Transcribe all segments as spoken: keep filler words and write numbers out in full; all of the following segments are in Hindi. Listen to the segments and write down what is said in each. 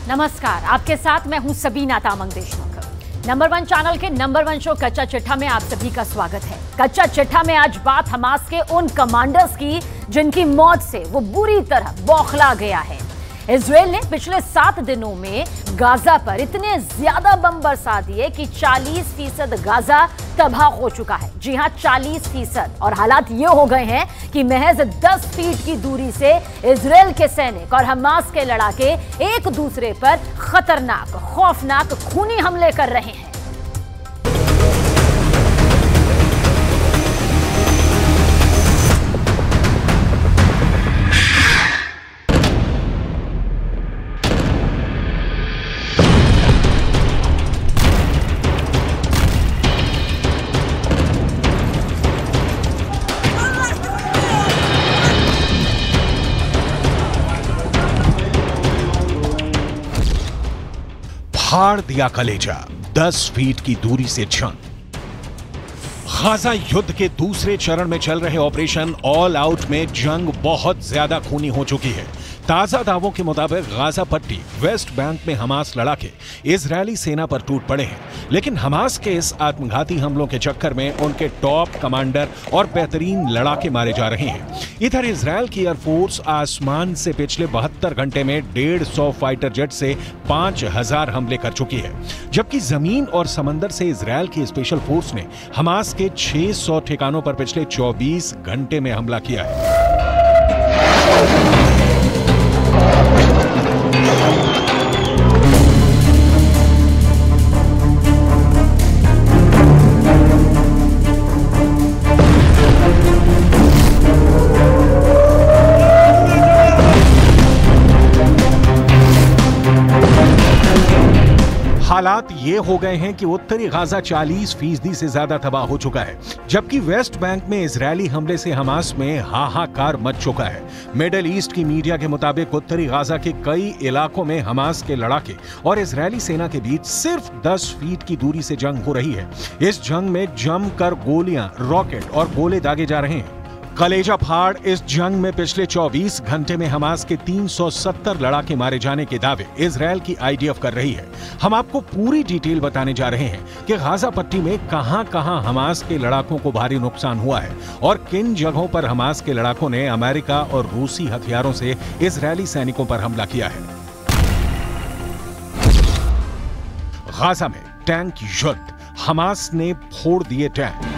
नमस्कार, आपके साथ मैं हूं Sabina Tamang Deshmukh. Number one channel के number one show Kachcha Chittha में आप सभी का स्वागत है। कच्चा चिट्ठा में आज बात हमास के उन कमांडर्स की जिनकी मौत से वो बुरी तरह बौखला गया है। इजराइल ने पिछले सात दिनों में गाजा पर इतने ज्यादा बम बरसा दिए कि चालीस फीसद गाजा तबाह हो चुका है। जी हां, चालीस फीसद। और हालात ये हो गए हैं कि महज दस फीट की दूरी से इजराइल के सैनिक और हमास के लड़ाके एक दूसरे पर खतरनाक, खौफनाक, खूनी हमले कर रहे हैं। फाड़ दिया कलेजा, दस फीट की दूरी से जंग। गाजा युद्ध के दूसरे चरण में चल रहे ऑपरेशन ऑल आउट में जंग बहुत ज्यादा खूनी हो चुकी है। ताजा दावों के मुताबिक गाजा पट्टी वेस्ट बैंक में हमास लड़ाके इजरायली सेना पर टूट पड़े हैं, लेकिन हमास के इस आत्मघाती हमलों के चक्कर में उनके टॉप कमांडर और बेहतरीन लड़ाके मारे जा रहे हैं। इधर इजरायल की एयरफोर्स आसमान से पिछले बहत्तर घंटे में डेढ़ सौ फाइटर जेट से पांच हजार हमले कर चुकी है, जबकि जमीन और समंदर से इजरायल की स्पेशल फोर्स ने हमास के छह सौ ठिकानों पर पिछले चौबीस घंटे में हमला किया है। हालात ये हो गए हैं कि उत्तरी गाजा चालीस फीसदी से ज्यादा तबाह हो चुका है, जबकि वेस्ट बैंक में इजरायली हमले से हमास में हाहाकार मच चुका है। मिडिल ईस्ट की मीडिया के मुताबिक उत्तरी गाजा के कई इलाकों में हमास के लड़ाके और इजरायली सेना के बीच सिर्फ दस फीट की दूरी से जंग हो रही है। इस जंग में जमकर गोलियां, रॉकेट और गोले दागे जा रहे हैं। कलेजा फाड़ इस जंग में पिछले चौबीस घंटे में हमास के तीन सौ सत्तर लड़ाके मारे जाने के दावे इजरायल की आईडीएफ कर रही है। हम आपको पूरी डिटेल बताने जा रहे हैं कि गाजा पट्टी में कहां कहां हमास के लड़ाकों को भारी नुकसान हुआ है और किन जगहों पर हमास के लड़ाकों ने अमेरिका और रूसी हथियारों से इजरायली सैनिकों पर हमला किया है। गाजा में टैंक युद्ध, हमास ने फोड़ दिए टैंक।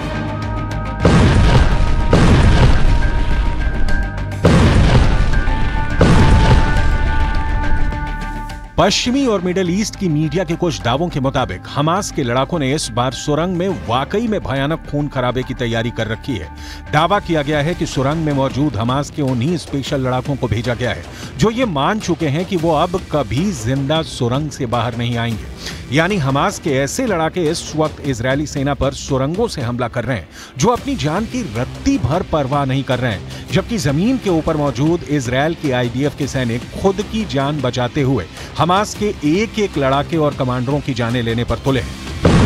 पश्चिमी और मिडिल ईस्ट की मीडिया के कुछ दावों के मुताबिक हमास के लड़ाकों ने इस बार सुरंग में वाकई में भयानक खून खराबे की तैयारी कर रखी है। दावा किया गया है कि सुरंग में मौजूद हमास के उन्हीं स्पेशल लड़ाकों को भेजा गया है जो ये मान चुके हैं कि वो अब कभी जिंदा सुरंग से बाहर नहीं आएंगे। यानी हमास के ऐसे लड़ाके इस वक्त इजरायली सेना पर सुरंगों से हमला कर रहे हैं जो अपनी जान की रत्ती भर परवाह नहीं कर रहे हैं, जबकि जमीन के ऊपर मौजूद इजरायल के आईडीएफ के सैनिक खुद की जान बचाते हुए हमास के एक एक लड़ाके और कमांडरों की जानें लेने पर तुले हैं।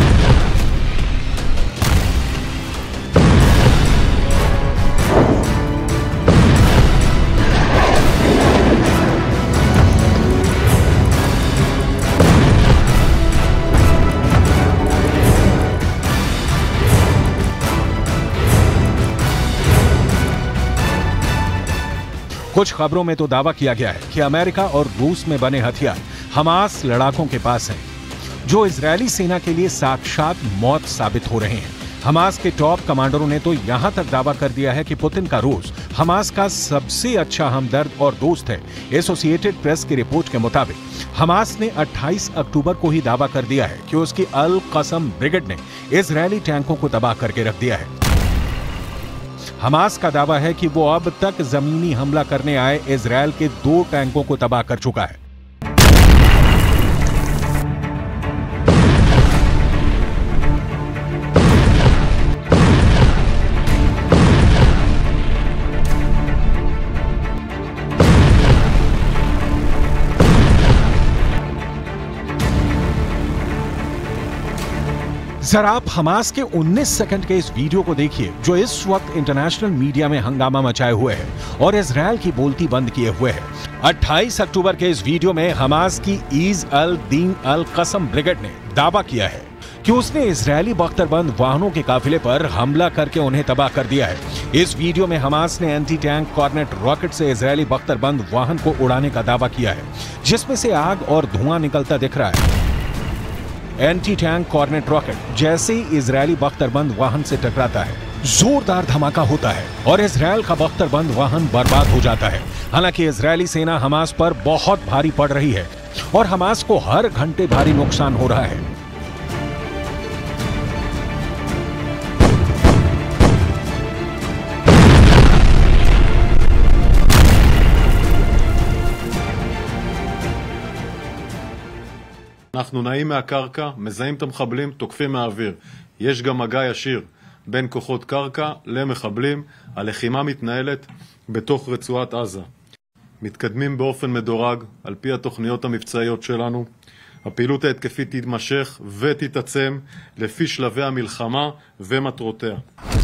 कुछ खबरों में तो दावा किया गया है कि अमेरिका और रूस में बने हथियार हमास लड़ाकों के पास हैं, जो इजरायली सेना के लिए साक्षात मौत साबित हो रहे हैं। हमास के टॉप कमांडरों ने तो यहां तक दावा कर दिया है कि पुतिन का रूस हमास का सबसे अच्छा हमदर्द और दोस्त है। एसोसिएटेड प्रेस की रिपोर्ट के मुताबिक हमास ने अट्ठाईस अक्टूबर को ही दावा कर दिया है कि उसकी अल कसम ब्रिगेड ने इजरायली टैंकों को तबाह करके रख दिया है। हमास का दावा है कि वो अब तक जमीनी हमला करने आए इजरायल के दो टैंकों को तबाह कर चुका है। जरा आप हमास के उन्नीस सेकंड के इस वीडियो को देखिए जो इस वक्त इंटरनेशनल मीडिया में हंगामा मचाए हुए है और इजराइल की बोलती बंद किए हुए है। अट्ठाईस अक्टूबर के इस वीडियो में हमास की ईज अल दीन अल कसम ब्रिगेड ने दावा किया है कि उसने इजरायली बख्तरबंद वाहनों के काफिले पर हमला करके उन्हें तबाह कर दिया है। इस वीडियो में हमास ने एंटी टैंक कॉर्नेट रॉकेट से इजरायली बख्तरबंद वाहन को उड़ाने का दावा किया है, जिसमें से आग और धुआं निकलता दिख रहा है। एंटी टैंक कॉर्नेट रॉकेट जैसे ही इजरायली बख्तरबंद वाहन से टकराता है, जोरदार धमाका होता है और इजराइल का बख्तरबंद वाहन बर्बाद हो जाता है। हालांकि इजरायली सेना हमास पर बहुत भारी पड़ रही है और हमास को हर घंटे भारी नुकसान हो रहा है। אנחנו נעים מהקרקע, מזהים את המחבלים, תוקפים מהאוויר. יש גם מגע ישיר בין כוחות קרקע למחבלים. הלחימה מתנהלת בתוך רצועת עזה. מתקדמים באופן מדורג על פי התוכניות המבצעיות שלנו. הפעילות ההתקפית תתמשך ותתעצם לפי שלבי המלחמה ומטרותיה.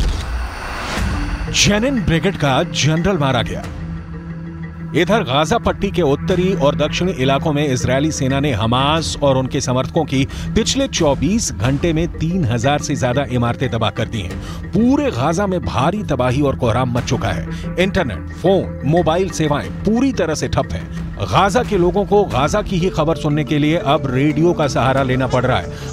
जेनिन ब्रिगेड का जनरल मारा गया। इधर गाजा पट्टी के उत्तरी और दक्षिणी इलाकों में इजरायली सेना ने हमास और उनके समर्थकों की पिछले चौबीस घंटे में तीन हजार से ज्यादा इमारतें तबाह कर दी हैं। पूरे गाजा में भारी तबाही और कोहराम मच चुका है। इंटरनेट, फोन, मोबाइल सेवाएं पूरी तरह से ठप हैं। गाजा के लोगों को गाजा की ही खबर सुनने के लिए अब रेडियो का सहारा लेना पड़ रहा है।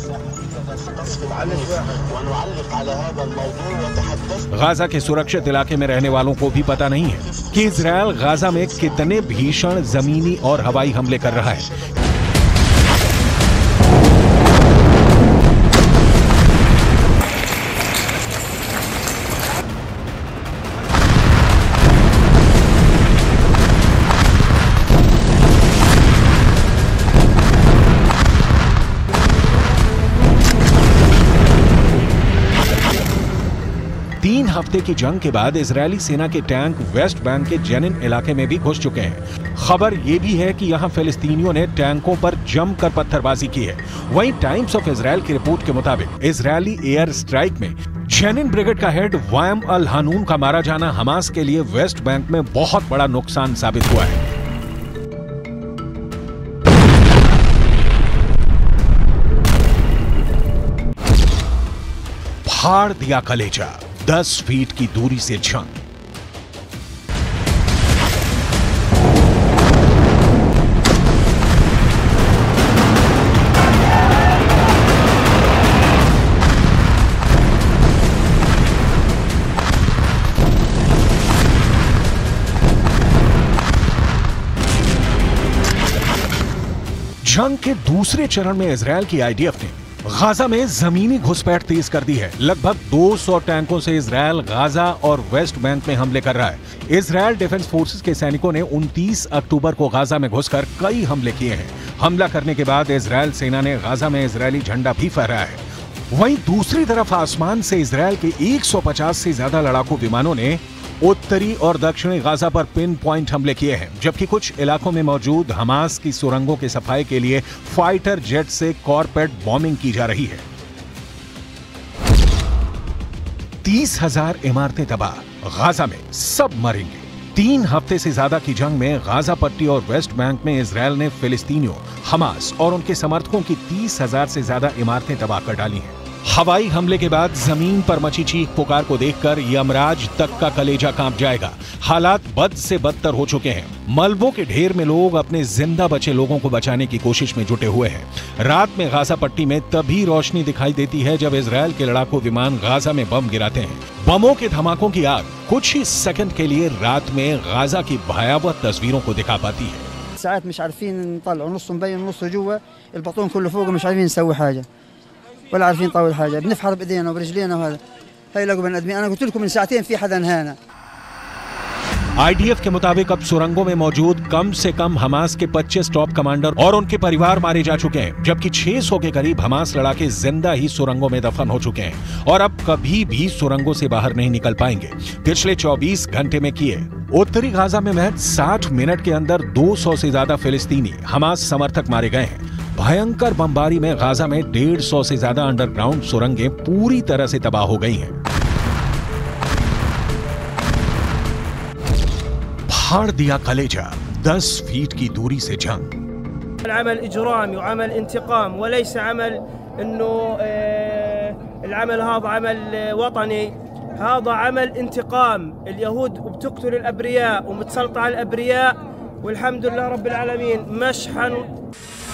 गाजा के सुरक्षित इलाके में रहने वालों को भी पता नहीं है कि इजरायल गाजा में कितने भीषण जमीनी और हवाई हमले कर रहा है। तीन हफ्ते की जंग के बाद इजरायली सेना के टैंक वेस्ट बैंक के जेनिन इलाके में भी घुस चुके हैं। खबर यह भी है कि यहां फिलिस्तीनियों ने टैंकों पर जमकर पत्थरबाजी की है। वहीं टाइम्स ऑफ इजराइल की रिपोर्ट के मुताबिक इजरायली एयर स्ट्राइक में जेनिन ब्रिगेड का हेड वायम अल हानून का मारा जाना हमास के लिए वेस्ट बैंक में बहुत बड़ा नुकसान साबित हुआ है। फाड़ दिया कलेजा, दस फीट की दूरी से जंग। जंग के दूसरे चरण में इजरायल की आईडीएफ ने गाजा में जमीनी घुसपैठ तेज कर दी है। लगभग दो सौ टैंकों से इजरायल गाजा और वेस्ट बैंक में हमले कर रहा है। इजरायल डिफेंस फोर्सेस के सैनिकों ने उनतीस अक्टूबर को गाजा में घुसकर कई हमले किए हैं। हमला करने के बाद इजरायल सेना ने गाजा में इजरायली झंडा भी फहराया है। वहीं दूसरी तरफ आसमान से इजरायल के एक सौ पचास से ज्यादा लड़ाकू विमानों ने उत्तरी और दक्षिणी गाजा पर पिन पॉइंट हमले किए हैं, जबकि कुछ इलाकों में मौजूद हमास की सुरंगों के सफाई के लिए फाइटर जेट से कॉर्पेट बॉम्बिंग की जा रही है। तीस हजार इमारतें तबाह, गाजा में सब मरेंगे। तीन हफ्ते से ज्यादा की जंग में गाजा पट्टी और वेस्ट बैंक में इजरायल ने फिलिस्तीनियों, हमास और उनके समर्थकों की तीस हजार से ज्यादा इमारतें तबाह कर डाली हैं। हवाई हमले के बाद जमीन पर मची चीख पुकार को देखकर यमराज तक का कलेजा कांप जाएगा। हालात बद से बदतर हो चुके हैं। मलबों के ढेर में लोग अपने जिंदा बचे लोगों को बचाने की कोशिश में जुटे हुए हैं। रात में गाजा पट्टी में तभी रोशनी दिखाई देती है जब इजरायल के लड़ाकू विमान गाजा में बम गिराते हैं। बमों के धमाकों की आग कुछ ही सेकंड के लिए रात में गाजा की भयावह तस्वीरों को दिखा पाती है। ساعات مش عارفين نطلعوا نص مبين نص جوا البطون كله فوق مش عارفين نسوي حاجه ولا عارفين نطول حاجه بنفحر بايدينا وبرجلينا وهذا هاي لقوا بني ادمين انا قلت لكم من ساعتين في حدا انهانا। आईडीएफ के मुताबिक अब सुरंगों में मौजूद कम से कम हमास के पच्चीस टॉप कमांडर और उनके परिवार मारे जा चुके हैं, जबकि छह सौ के करीब हमास लड़ाके जिंदा ही सुरंगों में दफन हो चुके हैं और अब कभी भी सुरंगों से बाहर नहीं निकल पाएंगे। पिछले चौबीस घंटे में किए उत्तरी गाजा में महज साठ मिनट के अंदर दो सौ से ज्यादा फिलिस्तीनी हमास समर्थक मारे गए हैं। भयंकर बमबारी में गाजा में डेढ़ सौ से ज्यादा अंडरग्राउंड सुरंगें पूरी तरह से तबाह हो गई हैं। फाड़ दिया कलेजा, दस फीट की दूरी से जंग। العمل إجرامي وعمل انتقام وليس عمل إنه العمل هذا عمل وطني، هذا عمل انتقام. اليهود بتقتل الأبرياء ومتسلطة على الأبرياء، والحمد لله رب العالمين مشحن